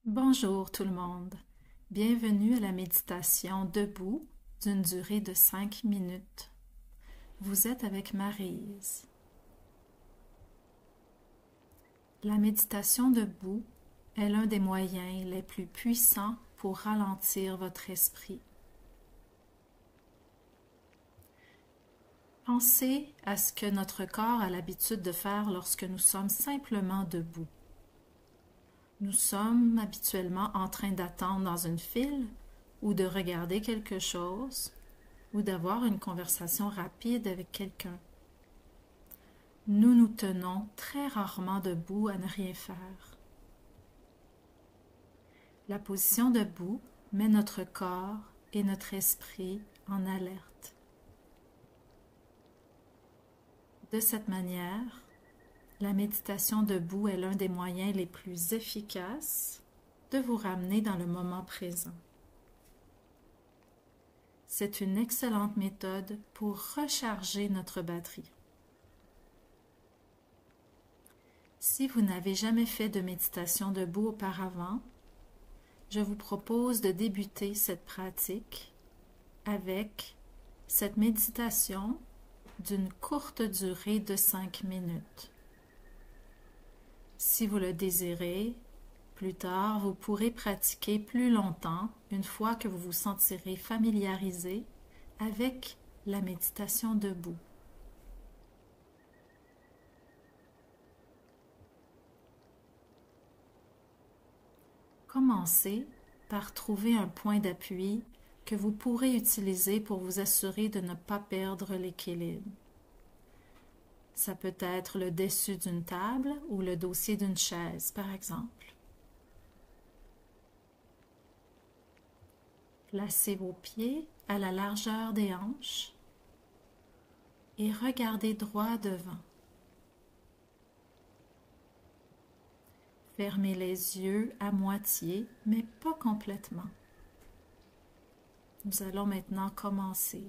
Bonjour tout le monde. Bienvenue à la méditation debout d'une durée de 5 minutes. Vous êtes avec Maryse. La méditation debout est l'un des moyens les plus puissants pour ralentir votre esprit. Pensez à ce que notre corps a l'habitude de faire lorsque nous sommes simplement debout. Nous sommes habituellement en train d'attendre dans une file ou de regarder quelque chose ou d'avoir une conversation rapide avec quelqu'un. Nous nous tenons très rarement debout à ne rien faire. La position debout met notre corps et notre esprit en alerte. De cette manière, la méditation debout est l'un des moyens les plus efficaces de vous ramener dans le moment présent. C'est une excellente méthode pour recharger notre batterie. Si vous n'avez jamais fait de méditation debout auparavant, je vous propose de débuter cette pratique avec cette méditation d'une courte durée de 5 minutes. Si vous le désirez, plus tard, vous pourrez pratiquer plus longtemps une fois que vous vous sentirez familiarisé avec la méditation debout. Commencez par trouver un point d'appui que vous pourrez utiliser pour vous assurer de ne pas perdre l'équilibre. Ça peut être le dessus d'une table ou le dossier d'une chaise, par exemple. Placez vos pieds à la largeur des hanches et regardez droit devant. Fermez les yeux à moitié, mais pas complètement. Nous allons maintenant commencer.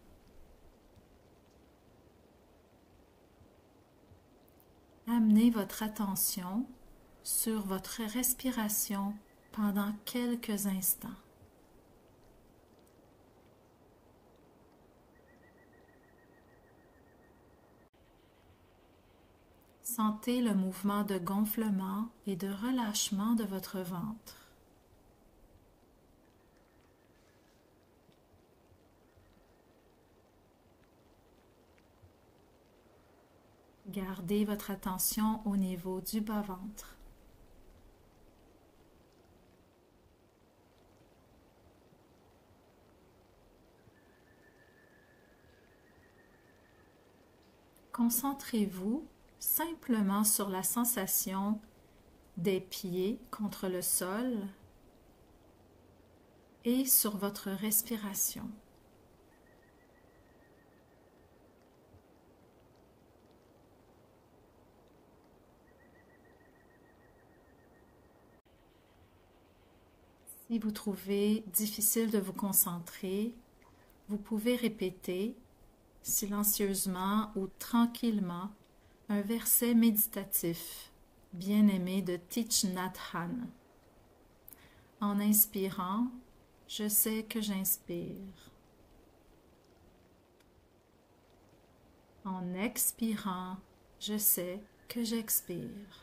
Amenez votre attention sur votre respiration pendant quelques instants. Sentez le mouvement de gonflement et de relâchement de votre ventre. Gardez votre attention au niveau du bas-ventre. Concentrez-vous simplement sur la sensation des pieds contre le sol et sur votre respiration. Si vous trouvez difficile de vous concentrer, vous pouvez répéter silencieusement ou tranquillement un verset méditatif bien-aimé de Thich Nhat Hanh. En inspirant, je sais que j'inspire. En expirant, je sais que j'expire.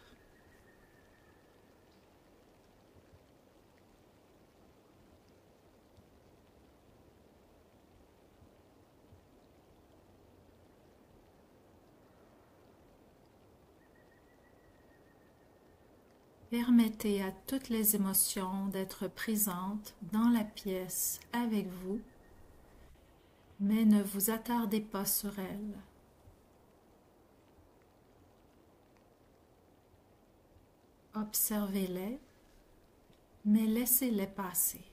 Permettez à toutes les émotions d'être présentes dans la pièce avec vous, mais ne vous attardez pas sur elles. Observez-les, mais laissez-les passer.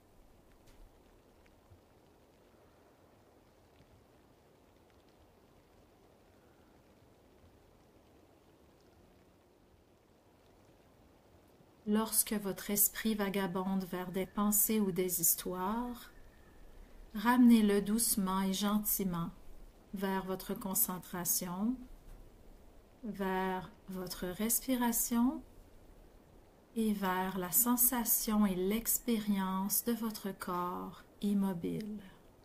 Lorsque votre esprit vagabonde vers des pensées ou des histoires, ramenez-le doucement et gentiment vers votre concentration, vers votre respiration et vers la sensation et l'expérience de votre corps immobile.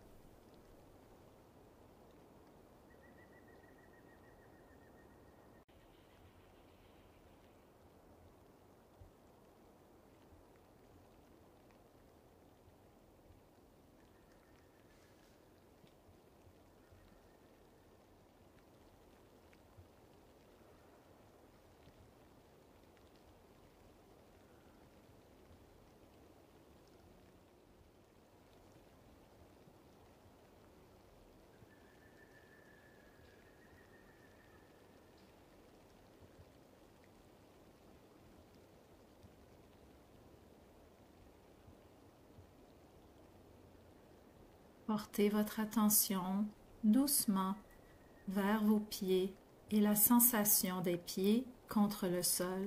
Portez votre attention doucement vers vos pieds et la sensation des pieds contre le sol.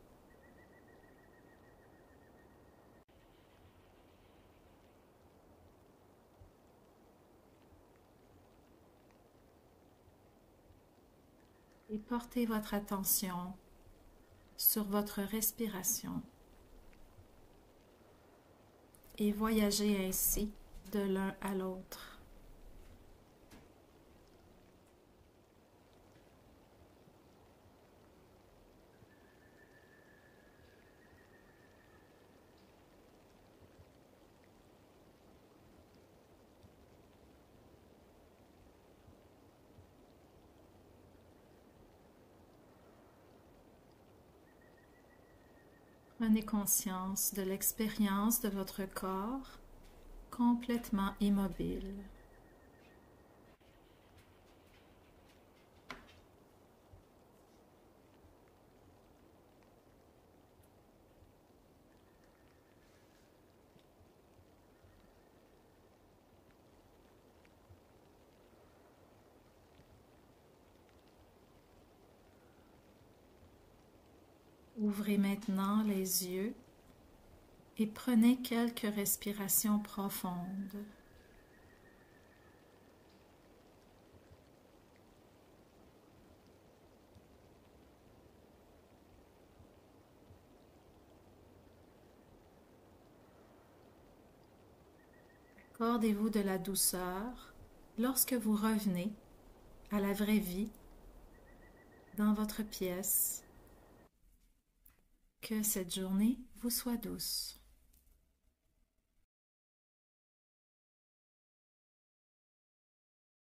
Et portez votre attention sur votre respiration et voyagez ainsi de l'un à l'autre. Prenez conscience de l'expérience de votre corps complètement immobile. Ouvrez maintenant les yeux et prenez quelques respirations profondes. Accordez-vous de la douceur lorsque vous revenez à la vraie vie dans votre pièce. Que cette journée vous soit douce.